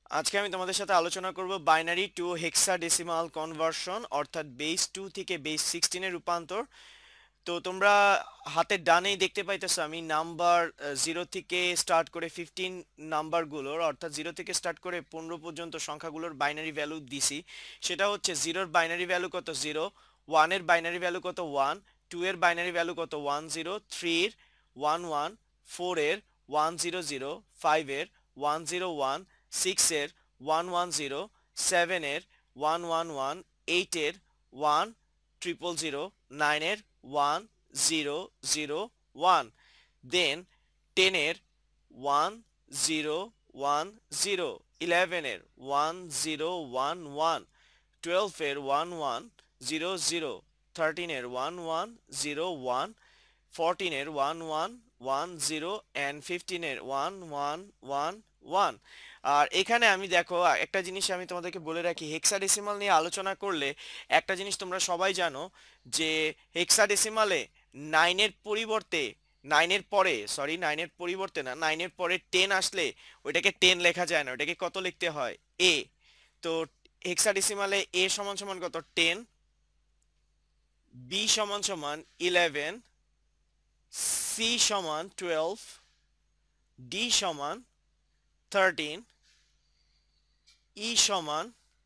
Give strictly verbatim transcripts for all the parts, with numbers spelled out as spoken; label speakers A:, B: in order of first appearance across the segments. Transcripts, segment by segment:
A: আজকে আমি তোমাদের সাথে আলোচনা করব বাইনারি টু হেক্সাডেসিমাল কনভার্সন অর্থাৎ বেস টু থেকে বেস সিক্সটিন এর রূপান্তর। তো তোমরা হাতের ডানেই দেখতে পাইতেছো আমি নাম্বার জিরো থেকে স্টার্ট করে ফিফটিন নাম্বারগুলোর অর্থাৎ জিরো থেকে স্টার্ট করে পনেরো পর্যন্ত সংখ্যাগুলোর বাইনারি ভ্যালু দিছি। সেটা হচ্ছে জিরোর বাইনারি ভ্যালু কত জিরো, ওয়ানের বাইনারি ভ্যালু কত ওয়ান, টু এর বাইনারি ভ্যালু কত ওয়ান জিরো, থ্রির ওয়ান ওয়ান, ফোর এর ওয়ান জিরো জিরো, ফাইভ এর ওয়ান জিরো ওয়ান, সিক্স এর ওয়ান ওয়ান জিরো, সেভেন এর ওয়ান ওয়ান ওয়ান, এইট এর ওয়ান ট্রিপল জিরো, নাইন এর one zero zero one, then ten এর one zero one zero, eleven এর one zero one one, twelve এর one one zero zero, thirteen এর one one zero one, fourteen এর one one one zero and fifteen এর one one one one. আর এখানে আমি দেখো একটা জিনিস আমি তোমাদেরকে বলে রাখি, হেক্সাডেসিমাল নিয়ে আলোচনা করলে একটা জিনিস তোমরা সবাই জানো যে হেক্সাডেসিমালে নাইনের পরিবর্তে নাইনের পরে সরি নাইনের পরিবর্তে না নাইনের পরে টেন আসলে ওইটাকে টেন লেখা যায় না, ওইটাকে কত লিখতে হয় এ। তো হেক্সাডেসিমালে এ সমান সমান কত টেন, বি সমান সমান ইলেভেন, সি সমান টুয়েলভ, ডি সমান থার্টিন, ই সমান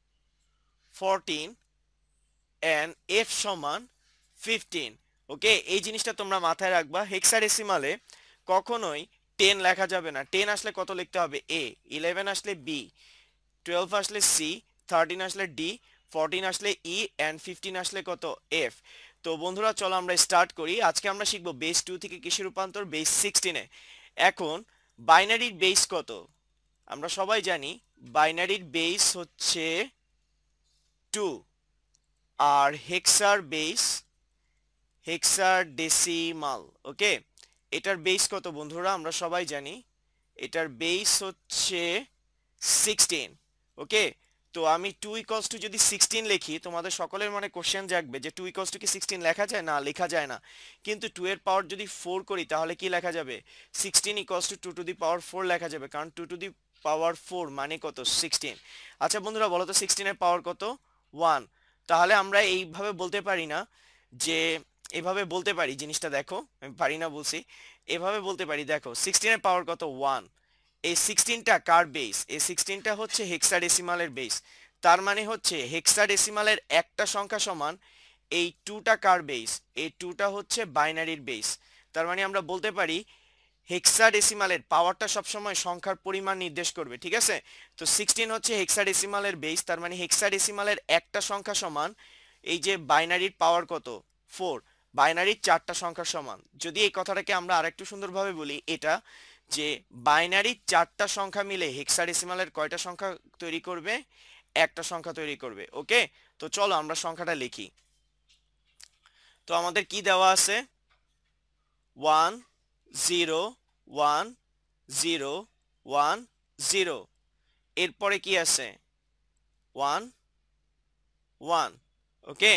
A: ফোরটিন এন্ড এফ সমান ফিফটিন। ওকে, এই জিনিসটা তোমরা মাথায় রাখবা। হেক্সাডেসিমালে কখনোই টেন লেখা যাবে না, টেন আসলে কত লিখতে হবে এ, ইলেভেন আসলে বি, টুয়েলভ আসলে সি, থার্টিন আসলে ডি, ফোরটিন আসলে ই এন্ড ফিফটিন আসলে কত এফ। তো বন্ধুরা চলো আমরা স্টার্ট করি। আজকে আমরা শিখবো বেস টু থেকে কিসে রূপান্তর, বেস সিক্সটিনে। এখন বাইনারির বেস কত আমরা সবাই জানি, বাইনারির বেস হচ্ছে টু, আর হেক্সার বেস হেক্সাডেসিমাল। ওকে, এটার বেস কত বন্ধুরা আমরা সবাই জানি, এটার বেস হচ্ছে সিক্সটিন। ওকে, তো আমি টু ইকলস টু যদি সিক্সটিন লিখি তোমাদের সকলের মনে কোশ্চেন জাগবে যে টু ইকলস টু কি সিক্সটিন লেখা যায়, না লেখা যায় না। কিন্তু টু এর পাওয়ার যদি ফোর করি তাহলে কি লেখা যাবে, sixteen equals two two two the power four লেখা যাবে, কারণ two two the power four মানে কত সিক্সটিন। আচ্ছা বন্ধুরা বলো তো সিক্সটিন এর পাওয়ার কত, ওয়ান। তাহলে আমরা এইভাবে বলতে পারি না যে, এভাবে বলতে পারি জিনিসটা দেখো, আমি পারি না বলছি, এভাবে বলতে পারি দেখো সিক্সটিন এর পাওয়ার কত ওয়ান, এই সিক্সটিনটা কার বেস, এই সিক্সটিনটা হচ্ছে হেক্সাডেসিমালের বেস। তার মানে হচ্ছে হেক্সাডেসিমালের একটা সংখ্যা সমান এই টুটা কার বেস, এই টুটা হচ্ছে বাইনারির বেস। তার মানে আমরা বলতে পারি হেক্সাডেসিমালের পাওয়ারটা সবসময় সংখ্যার পরিমাণ নির্দেশ করবে, ঠিক আছে। তো সিক্সটিন হচ্ছে হেক্সাডেসিমালের বেস, তার মানে হেক্সাডেসিমালের একটা সংখ্যা সমান এই যে বাইনারির পাওয়ার কত ফোর, বাইনারির চারটা সংখ্যা সমান। যদি এই কথাটাকে আমরা আরেকটু সুন্দরভাবে বলি, এটা যে বাইনারির চারটা সংখ্যা মিলে হেক্সাডেসিমালের কয়টা সংখ্যা তৈরি করবে, একটা সংখ্যা তৈরি করবে। ওকে, তো চলো আমরা সংখ্যাটা লিখি। তো আমাদের কি দেওয়া আছে, one zero one zero one zero, এরপরে কি আছে ওয়ান ওয়ান। ওকে,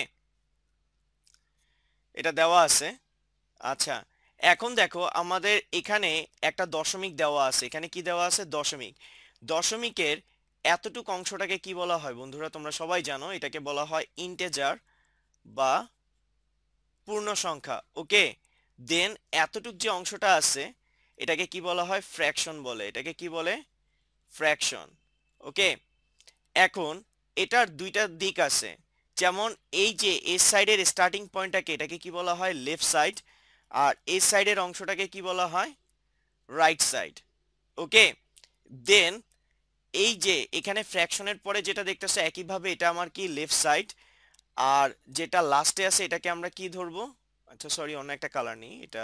A: এটা দেওয়া আছে। আচ্ছা, এখন দেখো আমাদের এখানে একটা দশমিক দেওয়া আছে, এখানে কি দেওয়া আছে দশমিক। দশমিকের এতটুকু অংশটাকে কি বলা হয় বন্ধুরা, তোমরা সবাই জানো এটাকে বলা হয় ইন্টেজার বা পূর্ণ সংখ্যা। ওকে, দেন এতটুক যে অংশটা আছে এটাকে কি বলা হয় ফ্র্যাকশন বলে, এটাকে কি বলে ফ্র্যাকশন। ওকে, এখন এটার দুইটা দিক আছে, যেমন এই যে এর সাইডের স্টার্টিং পয়েন্টটাকে এটাকে কি বলা হয় লেফট সাইড, আর এই সাইডের অংশটাকে কি বলা হয় রাইট সাইড। ওকে, দেন এই যে এখানে ফ্র্যাকশনের পরে যেটা দেখতেছো একইভাবে এটা আমার কি লেফট সাইড, আর যেটা লাস্টে আছে এটাকে আমরা কি ধরবো, আচ্ছা সরি অন্য একটা কালার নেই, এটা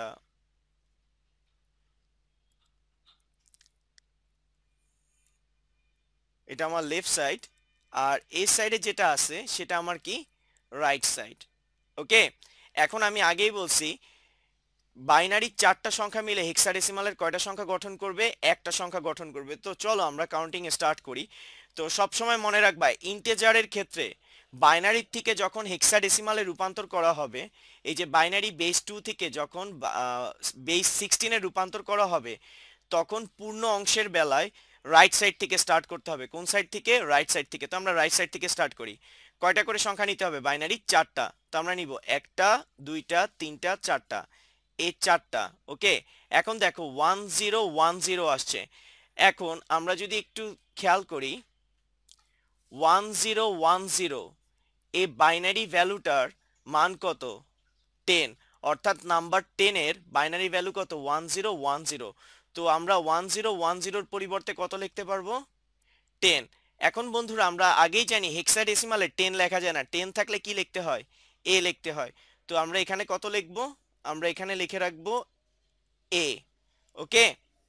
A: এটা আমার লেফট সাইড, আর এই সাইডে যেটা আছে সেটা আমার কি রাইট সাইড। ওকে, এখন আমি আগেই বলছি বাইনারি চারটা সংখ্যা মিলে হেক্সাডেসিমালের কয়টা সংখ্যা গঠন করবে, একটা সংখ্যা গঠন করবে। তো চলো আমরা কাউন্টিং স্টার্ট করি। তো সব সময় মনে রাখবা ইন্টেজারের ক্ষেত্রে বাইনারির থেকে যখন হেক্সাডেসিমালে রূপান্তর করা হবে, এই যে বাইনারি বেস টু থেকে যখন বেস সিক্সটিনে রূপান্তর করা হবে, তখন পূর্ণ অংশের বেলায় রাইট সাইড থেকে স্টার্ট করতে হবে। কোন সাইড থেকে? রাইট সাইড থেকে। তো আমরা রাইট সাইড থেকে স্টার্ট করি। কয়টা করে সংখ্যা নিতে হবে? বাইনারি চারটা। তো আমরা নিব একটা, দুইটা, তিনটা, চারটা, এই চারটা। ওকে, এখন দেখো ওয়ান জিরো ওয়ান জিরো আসছে। এখন আমরা যদি একটু খেয়াল করি, ওয়ান জিরো ওয়ান জিরো এই বাইনারি ভ্যালুটার মান কত? টেন। অর্থাৎ নাম্বার টেন এর বাইনারি ভ্যালু কত? One zero one zero. তো আমরা ওয়ান জিরো ওয়ান জিরোর পরিবর্তে কত লিখতে পারবো? টেন। এখন বন্ধুরা আমরা আগেই জানি হেক্সাডেসিমালে টেন লেখা যায় না, টেন থাকলে কি লিখতে হয়? এ লিখতে হয়। তো আমরা এখানে কত লিখব? আমরা এখানে লিখে রাখবো এ। ওকে,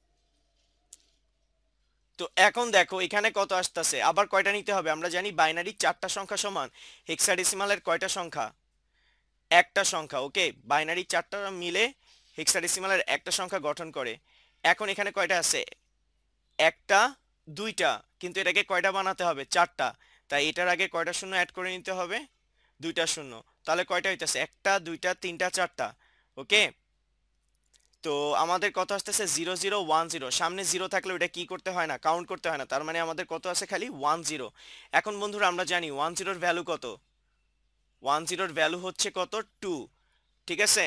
A: তো এখন দেখো এখানে কত আসতেছে, আবার কয়টা নিতে হবে? আমরা জানি বাইনারি চারটা সংখ্যা সমান হেক্সাডেসিমালের কয়টা সংখ্যা? একটা সংখ্যা। ওকে, বাইনারি চারটা মিলে হেক্সাডেসিমালের একটা সংখ্যা গঠন করে। এখন এখানে কয়টা আছে? একটা, দুইটা, কিন্তু এটাকে কয়টা বানাতে হবে? চারটা। তাই এটার আগে কয়টা শূন্য অ্যাড করে নিতে হবে? দুইটা শূন্য। তাহলে কয়টা হইতেছে? একটা, দুইটা, তিনটা, চারটা। ওকে, তো আমাদের কত আসতেছে? Zero zero one zero. সামনে জিরো থাকলে ওটা কি করতে হয় না? কাউন্ট করতে হয় না। তার মানে আমাদের কত আছে? খালি ওয়ান জিরো। এখন বন্ধুরা আমরা জানি ওয়ান জিরোর ভ্যালু কত? ওয়ান জিরোর ভ্যালু হচ্ছে কত? টু। ঠিক আছে,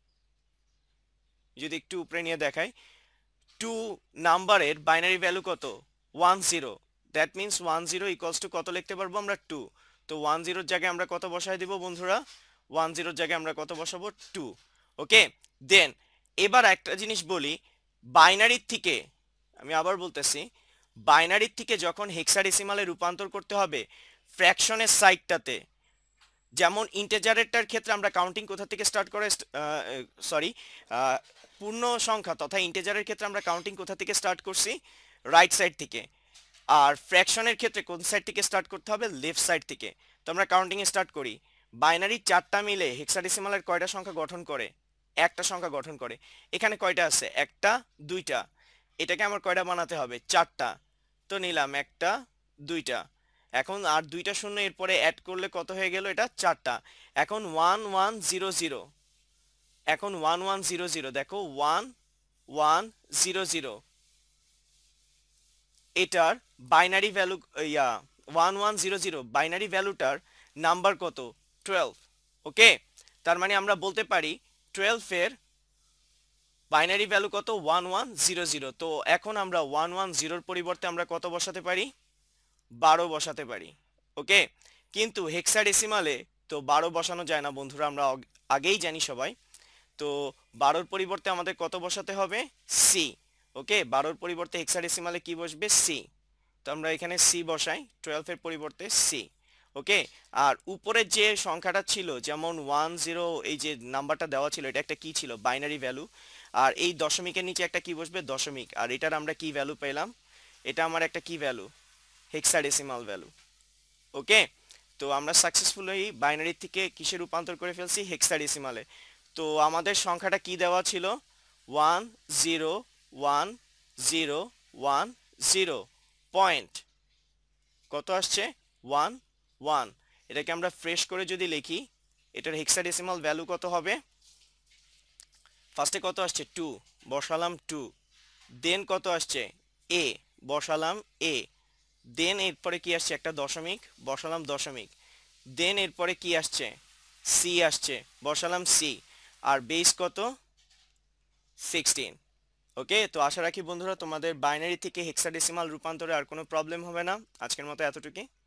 A: যদি একটু উপরে নিয়ে দেখাই, টু নাম্বারের বাইনারি ভ্যালু কত? One zero. That means one zero equals two কত লিখতে পারবো আমরা? টু। তো ওয়ান জিরোর জায়গায় আমরা কত বসায় দিব বন্ধুরা? ওয়ান জিরোর জায়গায় আমরা কত বসাবো? টু। ওকে, দেন এবার একটা জিনিস বলি, বাইনারির থেকে, আমি আবার বলতেছি, বাইনারির থেকে যখন হেক্সাডেসিমালে রূপান্তর করতে হবে ফ্র্যাকশনের সাইডটাতে, যেমন ইন্টিজারেরটার ক্ষেত্রে আমরা কাউন্টিং কোথা থেকে স্টার্ট করে, সরি, পূর্ণ সংখ্যা তথা ইন্টিজারের ক্ষেত্রে আমরা কাউন্টিং কোথা থেকে স্টার্ট করছি? রাইট সাইড থেকে। আর ফ্র্যাকশনের ক্ষেত্রে কোন সাইড থেকে স্টার্ট করতে হবে? লেফট সাইড থেকে। তো আমরা কাউন্টিং এ স্টার্ট করি। বাইনারি চারটা মিলে হেক্সাডেসিমালের কয়টা সংখ্যা গঠন করে? একটা সংখ্যা গঠন করে। এখানে কয়টা আছে? একটা, দুইটা। এটাকে আমার কয়টা বানাতে হবে? চারটা। তো নিলাম একটা, দুইটা। এখন আর দুইটা শূন্য এরপরে অ্যাড করলে কত হয়ে গেল? এটা চারটা। এখন ওয়ান ওয়ান জিরো জিরো, এখন ওয়ান ওয়ান জিরো জিরো, দেখো ওয়ান ওয়ান জিরো জিরো, এটার binary value, yeah one one zero zero binary ভ্যালুটার নাম্বার কত? টুয়েলভ। ওকে, তার মানে আমরা বলতে পারি টুয়েলভ এর বাইনারি ভ্যালু কত? One one zero zero. তো এখন আমরা ওয়ান ওয়ান জিরোর পরিবর্তে আমরা কত বসাতে পারি? বারো বসাতে পারি। ওকে, কিন্তু হেক্সাডেসিমালে তো বারো বসানো যায় না বন্ধুরা, আমরা আগেই জানি সবাই। তো বারোর পরিবর্তে আমাদের কত বসাতে হবে? সি। ওকে, বারোর পরিবর্তে হেক্সাডেসিমালে কি বসবে? সি। তো আমরা এখানে সি বসাই, টুয়েলভ এর পরিবর্তে সি। ওকে, আর উপরের যে সংখ্যাটা ছিল, যেমন ওয়ান জিরো, এই যে নাম্বারটা দেওয়া ছিল, এটা একটা কি ছিল? Binary value. আর এই দশমিকের নিচে একটা কি বসবে? দশমিক। আর এটার আমরা কি ভ্যালু পেলাম? এটা আমার একটা কি ভ্যালু? Hexadecimal value. ওকে, তো আমরা সাকসেসফুলি বাইনারি থেকে কিসে রূপান্তর করে ফেলছি? হেক্সাডেসিমালে। তো আমাদের সংখ্যাটা কি দেওয়া ছিল? One zero one zero one zero point কত আসছে? One one. এটাকে আমরা ফ্রেশ করে যদি লিখি, এটার হেক্সাডেসিমাল ভ্যালু কত হবে? ফার্স্টে কত আসছে? টু, বসালাম টু। দেন কত আসছে? এ, বসালাম এ। দেন এরপরে কি আসছে? একটা দশমিক, বসালাম দশমিক। দেন এরপরে কি আসছে? সি আসছে, বসালাম সি। আর বেস কত? সিক্সটিন। ওকে, তো আশা রাখি বন্ধুরা তোমাদের বাইনারি থেকে হেক্সাডেসিমাল রূপান্তরে আর কোনো প্রবলেম হবে না। আজকের মতো এতটুকুই।